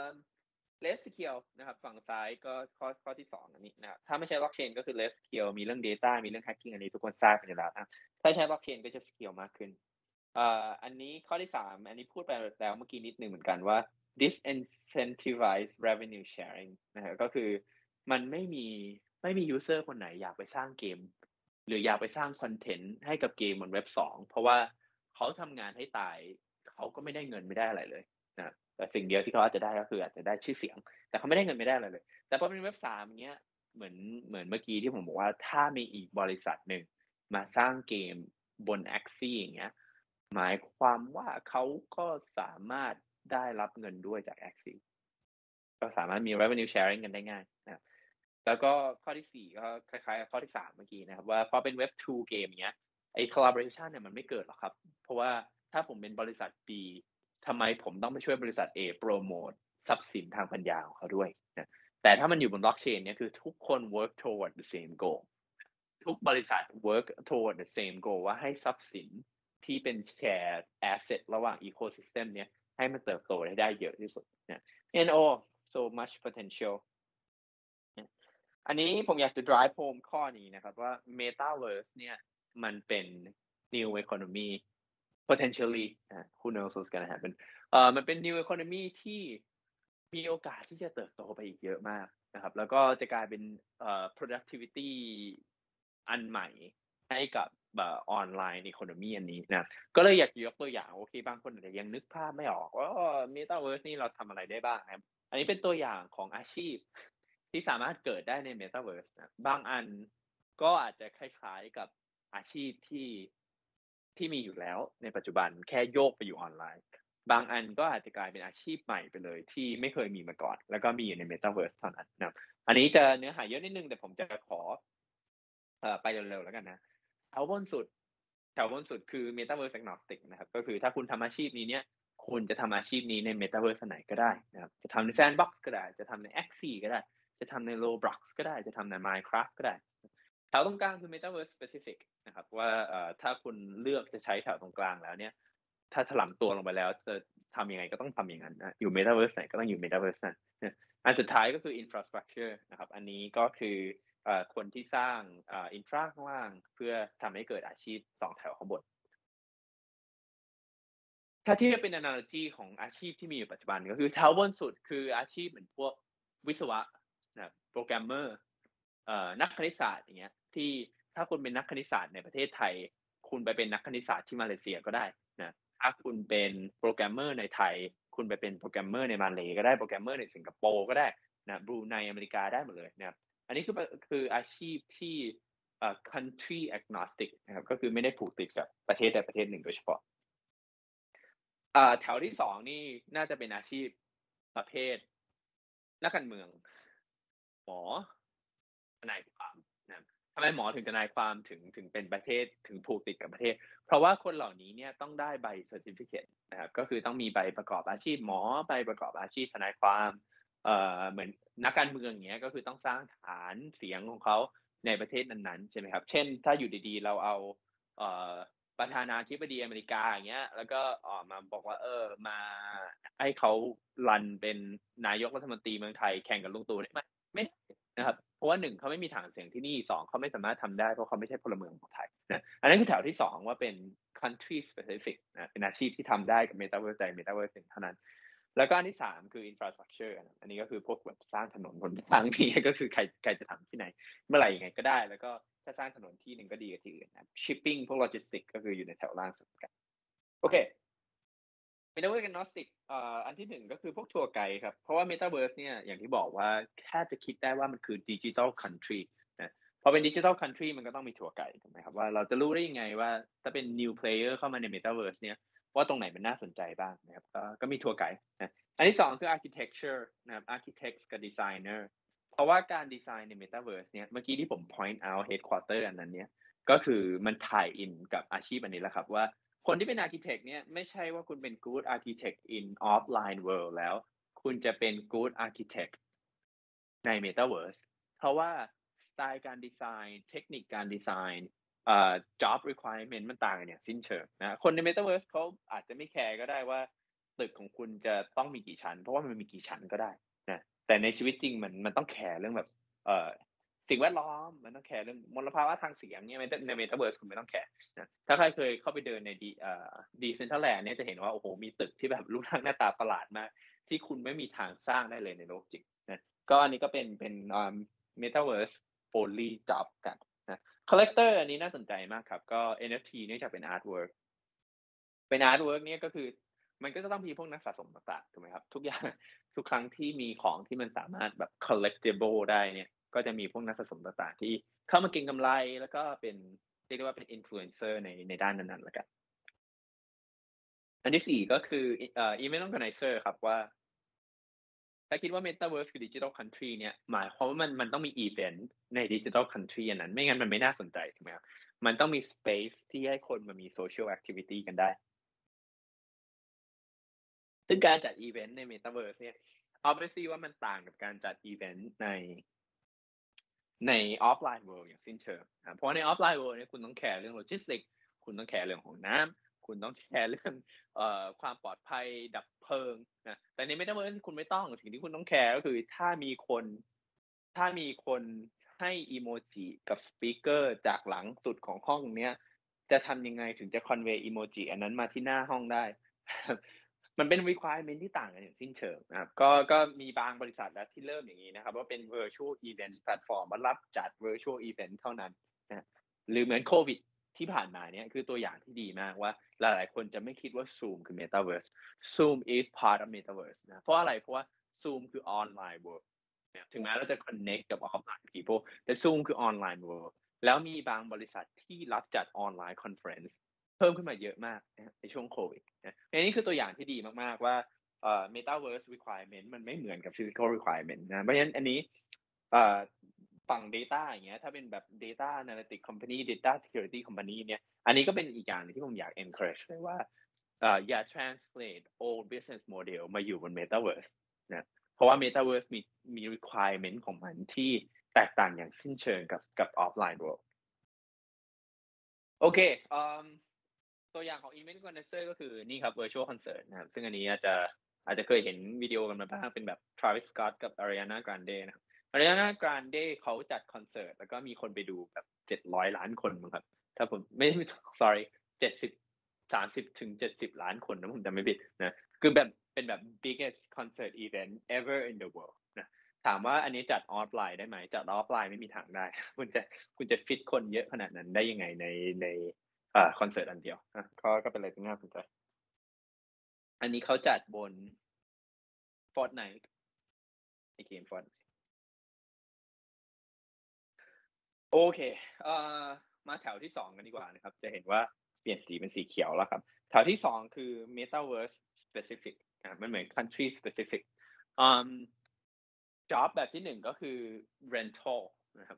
A: less secure นะครับฝั่งซ้ายก็ข้อที่2อันนี้นะครับถ้าไม่ใช้ blockchain ก็คือ less secure มีเรื่อง data มีเรื่อง hacking อันนี้ทุกคนทราบกันอยู่แล้วนะถ้าใช้ blockchain ก็จะ secure มากขึ้นอันนี้ข้อที่3อันนี้พูดไปแล้วเมื่อกี้นิดนึงเหมือนกันว่า disincentivize revenue sharing นะฮะก็คือมันไม่มี user คนไหนอยากไปสร้างเกมหรืออยากไปสร้างคอนเทนต์ให้กับเกมบนเว็บ2เพราะว่าเขาทำงานให้ตายเขาก็ไม่ได้เงินไม่ได้อะไรเลยนะแต่สิ่งเดียวที่เขาอาจจะได้ก็คืออาจจะได้ชื่อเสียงแต่เขาไม่ได้เงินไม่ได้อะไรเลยแต่พอเป็นเว็บ3อย่างเงี้ยเหมือนเมื่อกี้ที่ผมบอกว่าถ้ามีอีกบริษัทหนึ่งมาสร้างเกมบน Axie อย่างเงี้ยหมายความว่าเขาก็สามารถได้รับเงินด้วยจาก Axie ก็สามารถมี revenue sharing กันได้ง่ายนะครับแล้วก็ข้อที่4ก็คล้ายๆกับข้อที่3เมื่อกี้นะครับว่าพอเป็น Web 2 เกมอย่างเงี้ยไอ้ collaboration เนี่ยมันไม่เกิดหรอกครับเพราะว่าถ้าผมเป็นบริษัท B ทำไมผมต้องไปช่วยบริษัท A โปรโมททรัพย์สินทางปัญญาของเขาด้วยนะแต่ถ้ามันอยู่บน blockchain เนี่ยคือทุกคน work toward the same goal ทุกบริษัท work toward the same goal ว่าให้ทรัพย์สินที่เป็น shared asset ระหว่าง ecosystem เนี่ยให้มันเติบโตได้เยอะที่สุดนะ and so much potential อันนี้ผมอยากจะ drive home ข้อนี้นะครับว่า metaverse เนี่ยมันเป็น new economy potentially who knows what's gonna happen มันเป็น New Economy ที่มีโอกาสที่จะเติบโตไปอีกเยอะมากนะครับแล้วก็จะกลายเป็นproductivity อันใหม่ให้กับออนไลน์ economy อันนี้นะก็เลยอยากจะยกตัวอย่างโอเคบางคนอาจจะยังนึกภาพไม่ออกว่าMetaverse นี่เราทำอะไรได้บ้างครับอันนี้เป็นตัวอย่างของอาชีพที่สามารถเกิดได้ใน Metaverse นะบางอันก็อาจจะคล้ายๆกับอาชีพที่มีอยู่แล้วในปัจจุบันแค่โยกไปอยู่ออนไลน์บางอันก็อาจจะกลายเป็นอาชีพใหม่ไปเลยที่ไม่เคยมีมาก่อนแล้วก็มีอยู่ใน Metaverse เท่านั้นนะครับอันนี้จะเนื้อหาเยอะนิดนึงแต่ผมจะขอไปเร็วๆแล้วกันนะแถวบนสุดคือ Metaverse Agnostic นะครับก็คือถ้าคุณทำอาชีพนี้เนี่ยคุณจะทำอาชีพนี้ใน Metaverse ไหนก็ได้นะครับจะทำใน Sandbox ก็ได้จะทำใน Axie ก็ได้จะทำใน Roblox ก็ได้จะทำใน Minecraft ก็ได้แถวตรงกลางคือ Metaverse Specific นะครับว่าถ้าคุณเลือกจะใช้แถวตรงกลางแล้วเนี่ยถ้าถลำตัวลงไปแล้วจะทำยังไงก็ต้องทำอย่างนั้นนะอยู่ Metaverse ไหนก็ต้องอยู่ Metaverse นั้นอันสุดท้ายก็คือ Infrastructure นะครับอันนี้ก็คือคนที่สร้างอินฟราข้างล่างเพื่อทำให้เกิดอาชีพ2แถวข้างบนถ้าที่จะเป็น analogy ของอาชีพที่มีอยู่ปัจจุบันก็คือแถวบนสุดคืออาชีพเหมือนพวกวิศวะนะโปรแกรมเมอร์นักคณิตศาสตร์อย่างเงี้ยที่ถ้าคุณเป็นนักคณิตศาสตร์ในประเทศไทยคุณไปเป็นนักคณิตศาสตร์ที่มาเลเซียก็ได้นะถ้าคุณเป็นโปรแกรมเมอร์ในไทยคุณไปเป็นโปรแกรมเมอร์ในมาเลก็ได้โปรแกรมเมอร์ในสิงคโปร์ก็ได้นะบรูไนอเมริกาได้หมดเลยนะครับอันนี้คืออาชีพที่country agnostic นะครับก็คือไม่ได้ผูกติดกับประเทศใดประเทศหนึ่งโดยเฉพาะแถวที่2นี่น่าจะเป็นอาชีพประเภทนักการเมืองหมอทนายความนะทำไมหมอถึงทนายความถึงเป็นประเทศถึงผูกติดกับประเทศเพราะว่าคนเหล่านี้เนี่ยต้องได้ใบ certificate นะครับก็คือต้องมีใบประกอบอาชีพหมอใบประกอบอาชีพทนายความเหมือนนักการเมืองอย่างเงี้ยก็คือต้องสร้างฐานเสียงของเขาในประเทศนั้นๆใช่ไหมครับเช่นถ้าอยู่ดีๆเราเอาเอ่อ ประธานาธิบดีอเมริกาอย่างเงี้ยแล้วก็ออกมาบอกว่ามาให้เขารันเป็นนายกรัฐมนตรีเมืองไทยแข่งกับลุงตู่เนี่ยไม่ได้นะครับเพราะว่า1เขาไม่มีฐานเสียงที่นี่2เขาไม่สามารถทำได้เพราะเขาไม่ใช่พลเมืองของไทยนะอันนั้นคือแถวที่2ว่าเป็น country specific นะเป็นอาชีพที่ทำได้กับ Metaverse ใด Metaverse หนึ่งเท่านั้นแล้วก็อันที่3คือ infrastructure อันนี้ก็คือพวกแบบสร้างถนนหนทางนี้ก็คือใครจะทำที่ไหนเมื่อไหร่ยังไงก็ได้แล้วก็ถ้าสร้างถนนที่หนึ่งก็ดีกว่าที่อื่นนะ shipping พวก logistics ก็คืออยู่ในแถวล่างสุดกันโอเค Metaverse Agnostic อันที่1ก็คือพวกทัวร์ไกด์ครับเพราะว่า Metaverse เนี่ยอย่างที่บอกว่าแค่จะคิดได้ว่ามันคือ Digital Country นะพอเป็น Digital Country มันก็ต้องมีทัวร์ไกด์ถูกไหมครับว่าเราจะรู้ได้ยังไงว่าถ้าเป็น New Player เข้ามาใน Metaverse เนี่ยว่าตรงไหนมันน่าสนใจบ้างนะครับก็มีทัวร์ไกด์นะอันที่2คือ Architecture นะครับ Architect กับ Designer เพราะว่าการดีไซน์ใน Metaverse เนี่ยเมื่อกี้ที่ผม point out headquarter อันนั้นเนี่ยก็คือมันถ่ายอินกับอาชีพอันนี้แหละครับว่าคนที่เป็น architect เนี่ยไม่ใช่ว่าคุณเป็น good architect in offline world แล้วคุณจะเป็น good architect ใน Metaverse เพราะว่าสไตล์การดีไซน์เทคนิคการดีไซน์job requirement มันต่างกันอย่างสิ้นเชิงนะคนใน Metaverse เขาอาจจะไม่แคร์ก็ได้ว่าตึกของคุณจะต้องมีกี่ชั้นเพราะว่ามันมีกี่ชั้นก็ได้นะแต่ในชีวิตจริงมันต้องแคร์เรื่องแบบเอ่อสิ่งแวดล้อมมันต้องแคร์เรื่องมลภาวะทางเสียงเนี่ยใน Metaverse คุณไม่ต้องแคร์นะถ้าใครเคยเข้าไปเดินในดีเซนทรัลแลนด์เนี่ยจะเห็นว่าโอ้โหมีตึกที่แบบรูปร่างหน้าตาประหลาดมากที่คุณไม่มีทางสร้างได้เลยในโลกจริงนะก็อันนี้ก็เป็นMetaverse only job กันนะ collector อันนี้น่าสนใจมากครับก็ NFT เนื่องจากเป็น artwork เป็น artwork เนี่ยก็คือมันก็จะต้องมีพวกนักสะสมต่างๆถูกไหมครับทุกอย่างทุกครั้งที่มีของที่มันสามารถแบบ collectible ได้เนี่ยก็จะมีพวกนักสะสมต่างๆที่เข้ามาเก็งกำไรแล้วก็เป็นเรียกได้ว่าเป็น influencer ในด้านนั้นๆแล้วกันอันที่4ก็คือevent organizer ครับว่า ถ้าคิดว่า Metaverse คือ Digital Country เนี่ยหมายความว่ามันต้องมีอีเวนต์ใน Digital Country อันนั้นไม่งั้นมันไม่น่าสนใจถูกไหมครับมันต้องมี Space ที่ให้คนมามี Social Activity กันได้ซึ่งการจัดอีเวนต์ใน Metaverse เนี่ย obviously ว่ามันต่างกับการจัดอีเวนต์ใน offline world อย่างสิ้นเชิงนะเพราะใน offline world เนี่ยคุณต้องแคร์เรื่องโลจิสติกคุณต้องแคร์เรื่องของน้ำคุณต้องแคร์เรื่องความปลอดภัยดับเพลิงนะแต่ใน Metaverse คุณไม่ต้องสิ่งที่คุณต้องแคร์ก็คือถ้ามีคนให้อีโมจิกับสปีกเกอร์จากหลังสุดของห้องเนี้ยจะทำยังไงถึงจะคอนเวย์อีโมจิอันนั้นมาที่หน้าห้องได้มันเป็น requirement ที่ต่างกันอย่างสิ้นเชิงนะครับก็มีบางบริษัทแล้วที่เริ่มอย่างนี้นะครับว่าเป็น virtual event platform มารับจัด virtual event เท่านั้นนะหรือเหมือนโควิดที่ผ่านมาเนี่ยคือตัวอย่างที่ดีมากว่าหลายๆคนจะไม่คิดว่า Zoom คือ Metaverse Zoom is part of Metaverse นะเพราะอะไรเพราะว่า Zoom คือ online world ถึงแม้เราจะ connect กับ offline people แต่ Zoom คือ online world แล้วมีบางบริษัทที่รับจัด online conference เพิ่มขึ้นมาเยอะมากในช่วงโควิดนะอันนี้คือตัวอย่างที่ดีมากๆว่าMetaverse requirement มันไม่เหมือนกับ physical requirement นะเพราะฉะนั้นอันนี้ฝั่ง data อย่างเงี้ยถ้าเป็นแบบ data analytic company data security company เนี่ยอันนี้ก็เป็นอีกอย่างนึงที่ผมอยาก encourage เลยว่าอย่า translate old business model มาอยู่บน Metaverse นะเพราะว่า Metaverse มี requirement ของมันที่แตกต่างอย่างสิ้นเชิงกับ offline world โอเคตัวอย่างของ Event Organizer ก็คือนี่ครับ Virtual Concert นะครับซึ่งอันนี้อาจจะเคยเห็นวิดีโอกันมาบ้างเป็นแบบ Travis Scott กับ Ariana Grande นะครับ Ariana Grande เขาจัดคอนเสิร์ตแล้วก็มีคนไปดูแบบ700ล้านคนมั้งครับถ้าผมไม่ sorry 30 ถึง 70 ล้านคนนะผมจำไม่ผิดนะคือแบบเป็นแบบ biggest concert event ever in the world นะถามว่าอันนี้จัดออฟไลน์ได้ไหมจัดออฟไลน์ไม่มีทางได้คุณจะฟิตคนเยอะขนาดนั้นได้ยังไงในคอนเสิร์ตอันเดียวก็เป็นอะไรที่น่าสนใจอันนี้เขาจัดบน Fortnite ในเกม Fortnite โอเคมาแถวที่2กันดีกว่านะครับจะเห็นว่าเปลี่ยนสีเป็นสีเขียวแล้วครับแถวที่2คือ Metaverse specific มันเหมือน country specific job แบบที่1ก็คือ rental นะครับ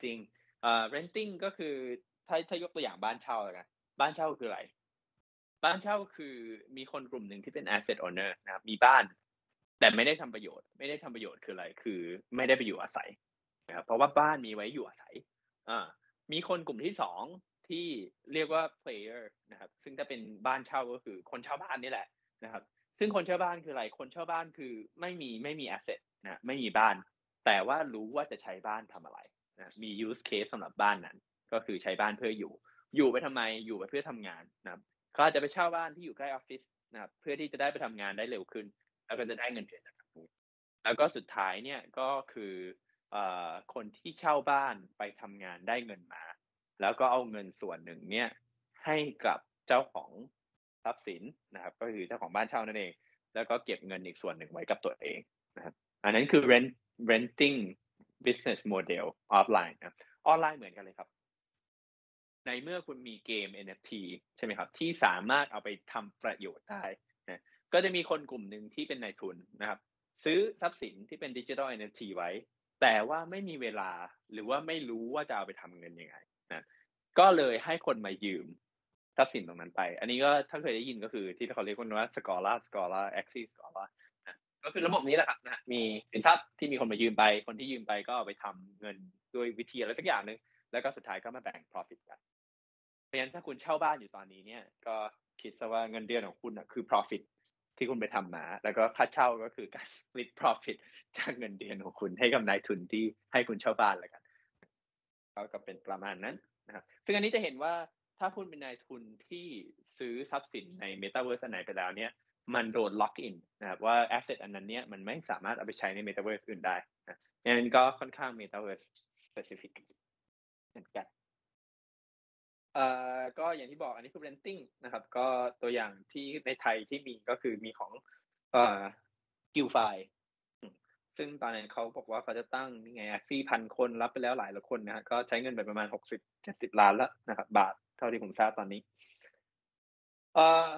A: renting ก็คือถ้ายกตัวอย่างบ้านเช่าแล้วกันบ้านเช่าคืออะไรบ้านเช่าคือมีคนกลุ่มหนึ่งที่เป็น asset owner นะครับมีบ้านแต่ไม่ได้ทำประโยชน์คืออะไรคือไม่ได้ไปอยู่อาศัยนะครับเพราะว่าบ้านมีไว้อยู่อาศัยมีคนกลุ่มที่2ที่เรียกว่า player นะครับซึ่งถ้าเป็นบ้านเช่าก็คือคนเช่าบ้านนี่แหละนะครับซึ่งคนเช่าบ้านคืออะไรคนเช่าบ้านคือไม่มี asset นะไม่มีบ้านแต่ว่ารู้ว่าจะใช้บ้านทำอะไรนะมี use case สำหรับบ้านนั้นก็คือใช้บ้านเพื่ออยู่ไปทำไมอยู่ไปเพื่อทำงานนะครับเขาอาจจะไปเช่าบ้านที่อยู่ใกล้ออฟฟิศนะครับเพื่อที่จะได้ไปทำงานได้เร็วขึ้นแล้วก็จะได้เงินเดือนนะครับแล้วก็สุดท้ายเนี่ยก็คือคนที่เช่าบ้านไปทำงานได้เงินมาแล้วก็เอาเงินส่วนหนึ่งเนี่ยให้กับเจ้าของทรัพย์สินนะครับก็คือเจ้าของบ้านเช่านั่นเองแล้วก็เก็บเงินอีกส่วนหนึ่งไว้กับตัวเองนะครับอันนั้นคือ renting business model offline นะออนไลน์เหมือนกันเลยครับในเมื่อคุณมีเกม NFT ใช่ไหมครับที่สามารถเอาไปทำประโยชน์ได้นะก็จะมีคนกลุ่มหนึ่งที่เป็นนายทุนนะครับซื้อทรัพย์สินที่เป็นดิจิทัล NFT ไว้แต่ว่าไม่มีเวลาหรือว่าไม่รู้ว่าจะเอาไปทำเงินยังไงนะก็เลยให้คนมายืมทรัพย์สินตรงนั้นไปอันนี้ก็ถ้าเคยได้ยินก็คือที่เขาเรียกว่า Scala Axie Scala นะก็คือระบบนี้แหละครับนะมีสินทรัพย์ที่มีคนมายืมไปคนที่ยืมไปก็เอาไปทำเงินด้วยวิธีอะไรสักอย่างหนึ่งแล้วก็สุดท้ายก็มาแบ่ง profit กัน เพราะฉะนั้นถ้าคุณเช่าบ้านอยู่ตอนนี้เนี่ยก็คิดซะว่าเงินเดือนของคุณคือ profit ที่คุณไปทำมาแล้วก็ค่าเช่าก็คือการ split profit จากเงินเดือนของคุณให้กับนายทุนที่ให้คุณเช่าบ้านแล้วกันก็เป็นประมาณนั้นนะครับซึ่งอันนี้จะเห็นว่าถ้าคุณเป็นนายทุนที่ซื้อทรัพย์สินใน Metaverse อันไหนไปแล้วเนี่ยมันโดน lock in นะครับว่า asset อันนั้นเนี่ยมันไม่สามารถเอาไปใช้ใน Metaverse อื่นได้นะงั้นก็ค่อนข้าง Metaverse specific เหมือนกัน ก็อย่างที่บอกอันนี้คือ renting นะครับก็ตัวอย่างที่ในไทยที่มีก็คือมีของเอ่อกิลไฟซึ่งตอนนั้นเขาบอกว่าเขาจะตั้งนี่ไง4,000 คนรับไปแล้วหลายคนนะฮะก็ใช้เงินไปประมาณ60-70 ล้านแล้วนะครับบาทเท่าที่ผมทราบตอนนี้เอ่อ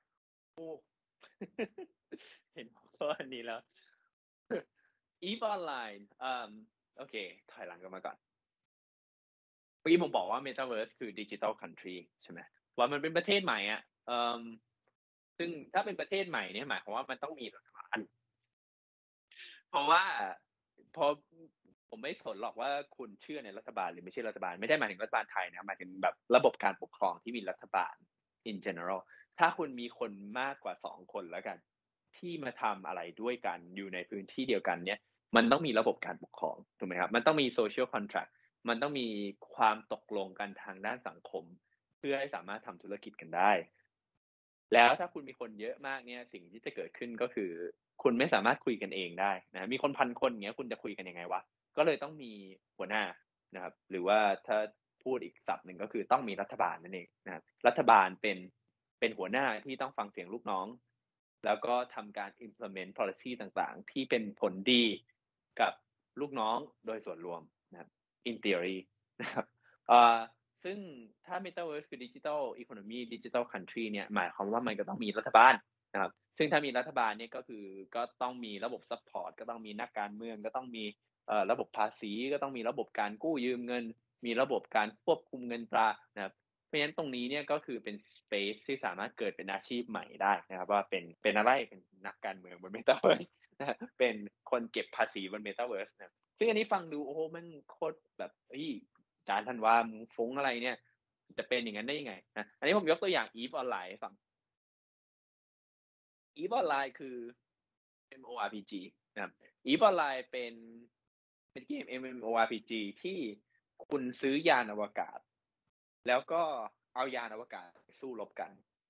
A: เห็นหัวข้ออันนี้แล้ว EVE Online โอเคถอยหลังกันมาก่อนเมื่อกี้ผมบอกว่า Metaverse คือ Digital Country ใช่ไหมว่ามันเป็นประเทศใหม่อ่ะซึ่งถ้าเป็นประเทศใหม่เนี่ยหมายความว่ามันต้องมีรัฐบาลเพราะว่าพอผมไม่สนหรอกว่าคุณเชื่อในรัฐบาลหรือไม่เชื่อรัฐบาลไม่ได้หมายถึงรัฐบาลไทยนะหมายถึงแบบระบบการปกครองที่มีรัฐบาล in general ถ้าคุณมีคนมากกว่า2 คนแล้วกันที่มาทำอะไรด้วยกันอยู่ในพื้นที่เดียวกันเนี่ยมันต้องมีระบบการปกครองถูกไหมครับมันต้องมี social contract มันต้องมีความตกลงกันทางด้านสังคมเพื่อให้สามารถทำธุรกิจกันได้แล้วถ้าคุณมีคนเยอะมากเนี่ยสิ่งที่จะเกิดขึ้นก็คือคุณไม่สามารถคุยกันเองได้นะมีคนพันคนอย่างเงี้ยคุณจะคุยกันยังไงวะก็เลยต้องมีหัวหน้านะครับหรือว่าถ้าพูดอีกศัพท์หนึ่งก็คือต้องมีรัฐบาลนั่นเองนะครับรัฐบาลเป็นหัวหน้าที่ต้องฟังเสียงลูกน้องแล้วก็ทำการ implement policy ต่างๆที่เป็นผลดีกับลูกน้องโดยส่วนรวมนะครับ in theory นะครับซึ่งถ้า Metaverse คือ Digital Economy Digital Country เนี่ยหมายความว่ามันก็ต้องมีรัฐบาลนะครับซึ่งถ้ามีรัฐบาลเนี่ยก็คือก็ต้องมีระบบ support ก็ต้องมีนักการเมืองก็ต้องมีระบบภาษีก็ต้องมีระบบการกู้ยืมเงินมีระบบการควบคุมเงินตรานะครับเพราะฉะนั้นตรงนี้เนี่ยก็คือเป็น space ที่สามารถเกิดเป็นอาชีพใหม่ได้นะครับว่าเป็นอะไรเป็นนักการเมืองบน Metaverse นะเป็นคนเก็บภาษีบน Metaverse นะซึ่งอันนี้ฟังดูโอ้โหมันโคตรแบบอาจารย์ธันวามึงฟุ้งอะไรเนี่ยจะเป็นอย่างนั้นได้ยังไงนะอันนี้ผมยกตัวอย่าง EVE Online ให้ฟัง EVE Online คือ MMORPG นะครับ EVE Online เป็นเกม MMORPG ที่คุณซื้อยานอวกาศแล้วก็เอายานอวกาศสู้รบกัน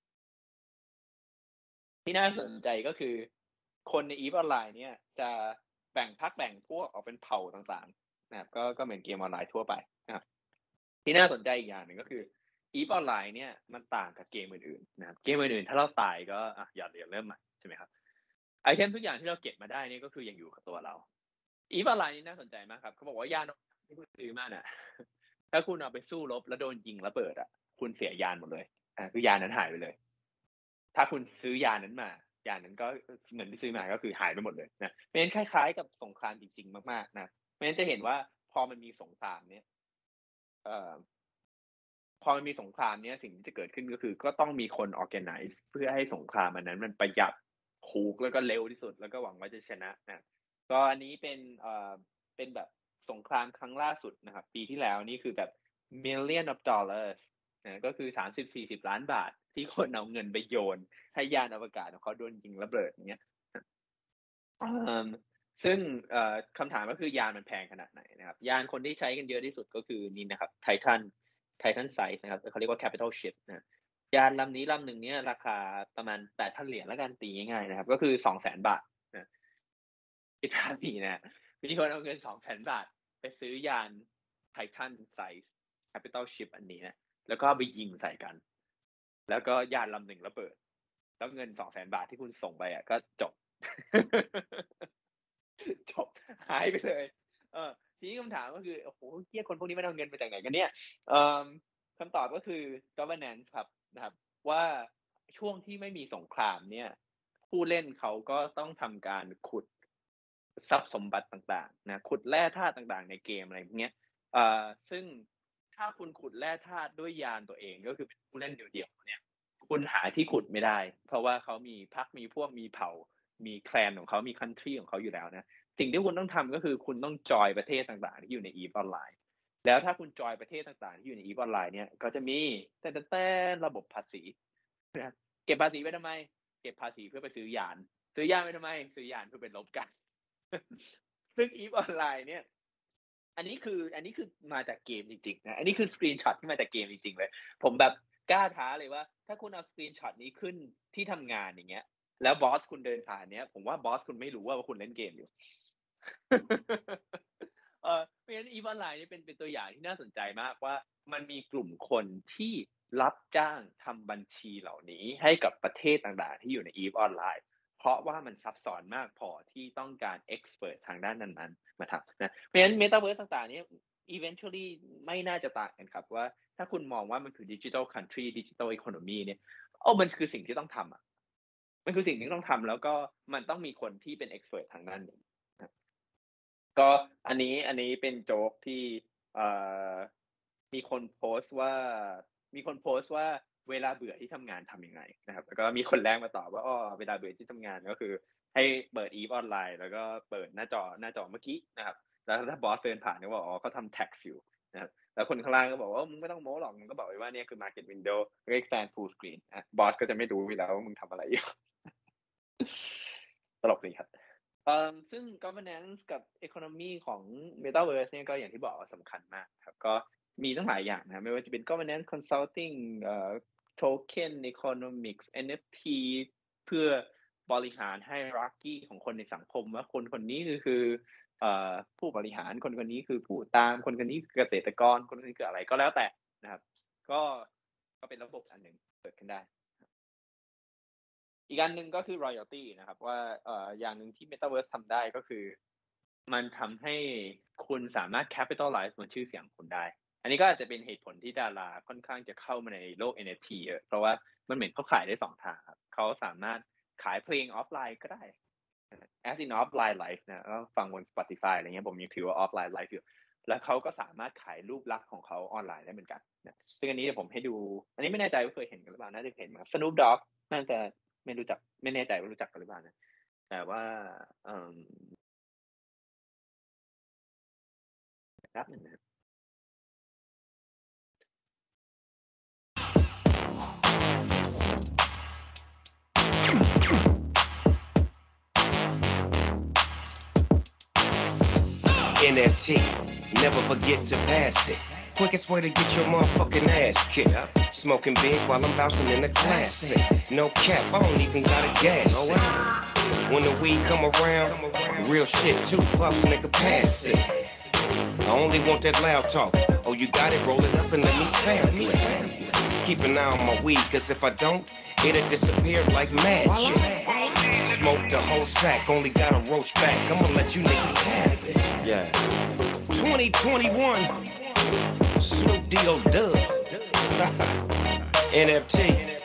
A: ที่น่าสนใจก็คือคนใน EVE Online เนี่ยจะแบ่งพรรคแบ่งพวกออกเป็นเผ่าต่างๆนะครับก็เหมือนเกมออนไลน์ทั่วไปนะครับที่น่าสนใจอีกอย่างหนึ่งก็คือ EVE Online เนี่ยมันต่างกับเกมอื่นๆนะครับเกมอื่นๆถ้าเราตายก็อย่าเริ่มใหม่ใช่ไหมครับไอเทมทุกอย่างที่เราเก็บมาได้นี่ก็คือยังอยู่กับตัวเรา EVE Online นี่น่าสนใจมากครับเขาบอกว่ายานที่คุณซื้อมาน่ะถ้าคุณเอาไปสู้รบแล้วโดนยิงระเบิดคุณเสียยานหมดเลยคือยานนั้นหายไปเลย ถ้าคุณซื้อยานั้นมายานั้นก็เงินที่ซื้อมาก็คือหายไปหมดเลยนะเพราะฉะนั้นคล้ายๆกับสงครามจริงๆมากๆนะเพราะฉะนั้นจะเห็นว่าพอมันมีสงครามเนี่ยเอ่อพอมันมีสงครามเนี่ยสิ่งที่จะเกิดขึ้นก็คือก็ต้องมีคน organize เพื่อให้สงครามอันนั้นมันประหยัดถูกแล้วก็เร็วที่สุดแล้วก็หวังว่าจะชนะนะก็อันนี้เป็นแบบสงครามครั้งล่าสุดนะครับปีที่แล้วนี่คือแบบ million of dollars นะก็คือ30-40 ล้านบาทที่คนเอาเงินไปโยนให้ยานอวกาศของเขาโดนยิงระเบิดอย่างเงี้ยซึ่งคำถามก็คือยานมันแพงขนาดไหนนะครับยานคนที่ใช้กันเยอะที่สุดก็คือนี่นะครับไททันไซส์นะครับเขาเรียกว่า capital ship นะยานลำนี้ลำหนึ่งเนี่ยราคาประมาณ8,000 เหรียญแล้วกันตีง่ายๆนะครับก็คือ200,000 บาทนะคิดภาพดีนะมีคนเอาเงิน200,000 บาทไปซื้อยานไททันไซส์ capital ship อันนี้นะแล้วก็ไปยิงใส่กันแล้วก็ยานลำหนึ่งระเบิดแล้วเงิน200,000 บาทที่คุณส่งไปก็จบ จบหายไปเลยทีนี้คำถามก็คือโอ้โหเฮียคนพวกนี้มันเอาเงินมาจากไหนกันเนี่ยเอ่อคำตอบก็คือ governance ครับนะครับว่าช่วงที่ไม่มีสงครามเนี่ยผู้เล่นเขาก็ต้องทำการขุดทรัพย์สมบัติต่างๆนะขุดแร่ธาตุต่างๆในเกมอะไรพวกเนี้ยซึ่งถ้าคุณขุดแร่ธาตุด้วยยานตัวเองก็คือเป็นผู้เล่นเดี่ยวๆเนี่ยคุณหาที่ขุดไม่ได้เพราะว่าเขามีพรรคมีพวกมีเผ่ามีแคลนของเขามีคันทรีของเขาอยู่แล้วนะ สิ่งที่คุณต้องทำก็คือคุณต้องจอยประเทศต่างๆที่อยู่ใน EVE ออนไลน์แล้วถ้าคุณจอยประเทศต่างๆที่อยู่ใน EVE ออนไลน์เนี่ยก็จะมีแต่ระบบภาษีนะเก็บภาษีไว้ทำไมเก็บภาษีเพื่อไปซื้อยานไว้ทำไมซื้อยานเพื่อไปลบกันซึ่ง EVE ออนไลน์เนี่ยอันนี้คือมาจากเกมจริงๆนะอันนี้คือสกรีนช็อตที่มาจากเกมจริงๆเลยผมแบบกล้าท้าเลยว่าถ้าคุณเอาสกรีนช็อตนี้ขึ้นที่ทำงานอย่างเงี้ยแล้วบอสคุณเดินผ่านเนี้ยผมว่าบอสคุณไม่รู้ว่าคุณเล่นเกมอยู่ เพราะฉะนั้นอีฟออนไลน์นี่เป็นตัวอย่างที่น่าสนใจมากว่ามันมีกลุ่มคนที่รับจ้างทำบัญชีเหล่านี้ให้กับประเทศต่างๆที่อยู่ในอีฟออนไลน์เพราะว่ามันซับซ้อนมากพอที่ต้องการเอ็กซ์เพรสทางด้านนั้นๆมาทำนะเพราะฉะนั้นเมตาเวิร์สต่างๆนี้ eventually ไม่น่าจะต่างกันครับว่าถ้าคุณมองว่ามันคือดิจิทัลคันทรีดิจิทัลอีโคโนมีเนี่ยมันคือสิ่งที่ต้องทำมันคือสิ่งที่ต้องทำแล้วก็มันต้องมีคนที่เป็นเอ็กซ์เพรสทางด้านนี้ ก็อันนี้เป็นโจ๊กที่เอ่อมีคนโพสต์ว่ามีคนโพสต์ว่าเวลาเบื่อที่ทำงานทำยังไงนะครับแล้วก็มีคนแรกมาตอบว่าเวลาเบื่อที่ทำงานก็คือให้เปิดอีฟออนไลน์แล้วก็เปิดหน้าจอเมื่อกี้นะครับแล้วถ้าบอสเดินผ่านก็บอกเขาทำแท็กอยู่นะครับแล้วคนข้างล่างก็บอกว่ามึงไม่ต้องโม้หรอกมึงก็บอกว่าเนี่ยคือ market window เรียก stand full screen บอสก็จะไม่รู้อยู่แล้วว่ามึงทำอะไรอยู่ตลกดีครับ ซึ่ง governance กับ economy ของ Metaverse เนี่ยก็อย่างที่บอกว่าสำคัญมากครับก็มีตั้งหลายอย่างนะไม่ว่าจะเป็น governance consulting token economics NFT เพื่อบริหาร hierarchy ของคนในสังคมว่าคนนี้คือผู้บริหารคนนี้คือผู้ตามคนนี้คือเกษตรกรคนนี้คืออะไรก็แล้วแต่นะครับก็เป็นระบบอันหนึ่งเกิดขึ้นได้อีกอันหนึ่งก็คือ royalty นะครับว่าอย่างหนึ่งที่ Metaverse ทำได้ก็คือมันทำให้คุณสามารถ capitalize บนชื่อเสียงคุณได้อันนี้ก็อาจจะเป็นเหตุผลที่ดาราค่อนข้างจะเข้ามาในโลก NFT เยอะเพราะว่ามันเหมือนเขาขายได้2ทางครับเขาสามารถขายเพลงออฟไลน์ก็ได้ as in offline life นะแล้วฟังบน Spotify อะไรเงี้ยผมยังถือว่า offline life อยู่แล้วเขาก็สามารถขายรูปลักษณ์ของเขาออนไลน์ได้เหมือนกันนะซึ่งอันนี้เดี๋ยวผมให้ดูอันนี้ไม่แน่ใจว่าเคยเห็นกันหรือเปล่าน่าจะเห็นครับ Snoop Dogg น่าจะไม่รู้จักไม่แน่ใจว่ารู้จักกันหรือเปล่านะแต่ว่าครับหนึ่งนะ
B: NFT, never forget to pass it. Quickest way to get your motherfucking ass kicked. Smoking big while I'm bouncing in the classic. No cap, I don't even gotta gas it. When the weed come around, real shit, 2 puffs, nigga, pass it. I only want that loud talk. Oh, you got it, roll it up and let me sample it. Keep an eye on my weed, cause if I don't, it'll disappear like magic. Smoke the whole sack, only got a roach back. I'ma let you niggas have it. Yeah. 2021, Snoop D.O. Dub. NFT.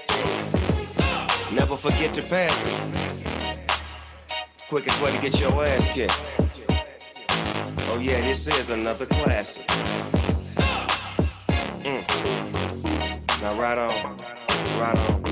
B: Never forget to pass it. Quickest way to get your ass kicked. Oh yeah, this is another classic. Now right on, right on.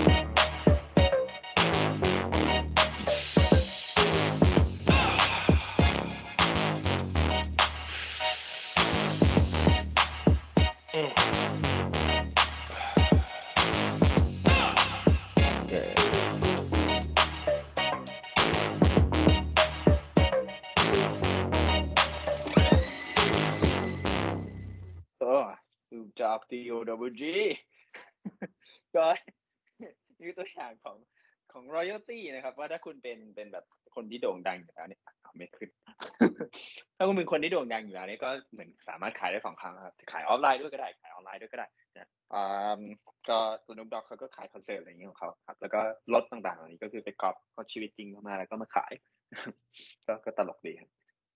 A: Snoop Dogg D.O.G ก็นี่ตัวอย่างของ royalty นะครับว่าถ้าคุณเป็นแบบคนที่โด่งดังอยู่แล้วเนี่ยไม่ขึ้น ถ้าคุณเป็นคนที่โด่งดังอยู่แล้วเนี่ยก็เหมือนสามารถขายได้2ครั้งครับขายออฟไลน์ด้วยก็ได้ขายออนไลน์ด้วยก็ได้นะก็ตัว Snoop Dogg เขาก็ขายคอนเสิร์ตอะไรอย่างเงี้ยของเขาครับแล้วก็รถต่างๆเหล่านี้ก็คือไปก๊อปเขาชีวิตจริงเข้ามาแล้วก็มาขาย ก็ตลกดีครับ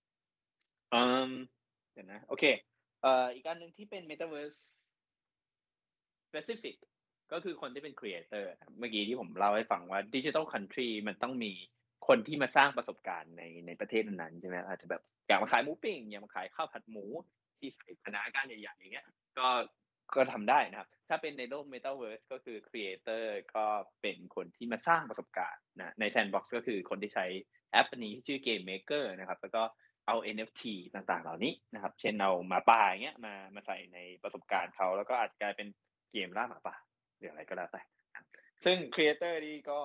A: เดี๋ยวนะโอเคอีกอันหนึ่งที่เป็น Metaverse specific ก็คือคนที่เป็น creator เมื่อกี้ที่ผมเล่าให้ฟังว่า digital country มันต้องมีคนที่มาสร้างประสบการณ์ในประเทศนั้นๆใช่ไหมอาจจะแบบอยากมาขายหมูปิ้งอยากมาขายข้าวผัดหมูที่ใส่พนักงานใหญ่ๆอย่างเงี้ยก็ทำได้นะครับถ้าเป็นในโลก Metaverse ก็คือ creator ก็เป็นคนที่มาสร้างประสบการณ์นะใน Sandbox ก็คือคนที่ใช้แอปนี้ชื่อ Game Maker นะครับแล้วก็เอา NFT ต่างๆเหล่านี้นะครับเช่นเอาหมาป่าอย่างเงี้ยมาใส่ในประสบการณ์เขาแล้วก็อาจจะกลายเป็นเกมล่าหมาป่าหรืออะไรก็แล้วแต่ซึ่ง creator นี่ก็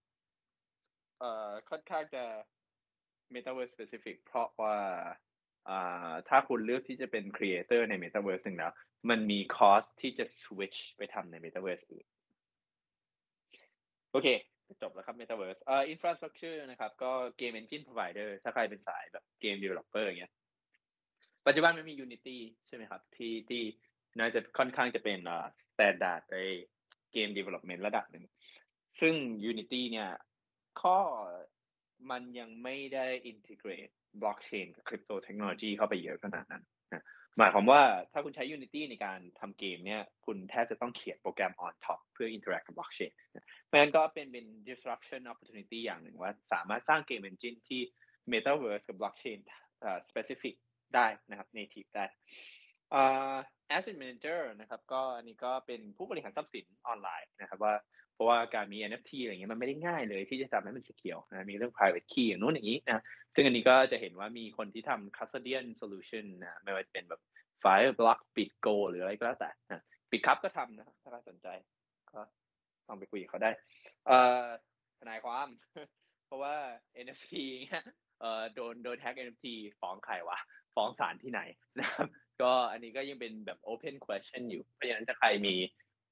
A: ค่อนข้างจะ Metaverse specific เพราะว่าถ้าคุณเลือกที่จะเป็น creator ใน Metaverse หนึ่งแล้วมันมี cost ที่จะ switch ไปทำใน Metaverse อื่นโอเคจบแล้วครับ Metaverse infrastructure นะครับก็ Game Engine Provider ถ้าใครเป็นสายแบบ Game Developer อย่างเงี้ยปัจจุบันมันมี Unity ใช่ไหมครับที่น่าจะค่อนข้างจะเป็นstandard ใน Game Development ระดับหนึ่งซึ่ง Unity เนี่ยข้อมันยังไม่ได้ integrate blockchain กับ crypto technology เข้าไปเยอะขนาดนั้นนะหมายความว่าถ้าคุณใช้ Unity ในการทำเกมเนี่ยคุณแทบจะต้องเขียนโปรแกรม on top เพื่อ interact กับ blockchain เพราะฉะนั้นก็เป็น disruption opportunity อย่างหนึ่งว่าสามารถสร้างเกม engine ที่ metaverse กับ blockchain specific ได้นะครับ native ได้asset manager นะครับก็อันนี้ก็เป็นผู้บริหารทรัพย์สินออนไลน์นะครับว่าเพราะว่าการมี NFT อะไรเงี้ยมันไม่ได้ง่ายเลยที่จะทำให้มัน secure นะมีเรื่อง private key อย่างนู้นอย่างนี้นะซึ่งอันนี้ก็จะเห็นว่ามีคนที่ทำ custodian solution นะไม่ว่าจะเป็นแบบ Fireblock BitGo หรืออะไรก็แล้วแต่นะ BitCup ก็ทำนะถ้าใครสนใจก็ลองไปคุยกับเขาได้ทนายความ เพราะว่า NFT เงี้ยโดนแฮ็ก NFT ฟ้องใครวะฟ้องศาลที่ไหนนะครับก็อันนี้ก็ยังเป็นแบบ open question อยู่เพราะฉะนั้นถ้าใครมี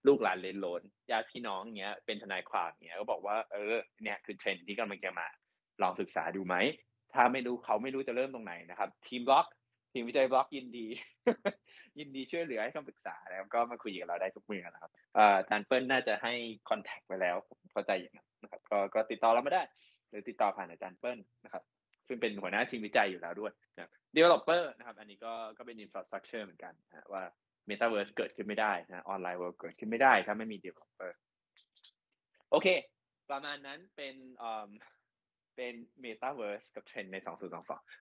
A: ลูกหลานเหลนโหลนญาติพี่น้องเงี้ยเป็นทนายความเงี้ยก็บอกว่าเนี่ยคือเทรนด์ที่กำลังจะมาลองศึกษาดูไหมถ้าไม่รู้เขาไม่รู้จะเริ่มตรงไหนนะครับทีมบล็อกทีมวิจัยบล็อกยินดี ยินดีช่วยเหลือให้คำปรึกษาแล้วก็มาคุยกับเราได้ทุกเมื่อนะครับอาจารย์เปิ้ลน่าจะให้คอนแทคไปแล้วผมเข้าใจอย่างนั้นนะครับก็ติดต่อเรามาได้หรือติดต่อผ่านอาจารย์เปิ้ลนะครับซึ่งเป็นหัวหน้าทีมวิจัยอยู่แล้วด้วยนะ developer นะครับอันนี้ก็เป็น infrastructure เหมือนกันนะว่า Metaverse เกิดขึ้นไม่ได้นะออนไลน์ world เกิดขึ้นไม่ได้ถ้าไม่มี developer โอเคประมาณนั้นเป็นMetaverse กับเทรนด์ใน2022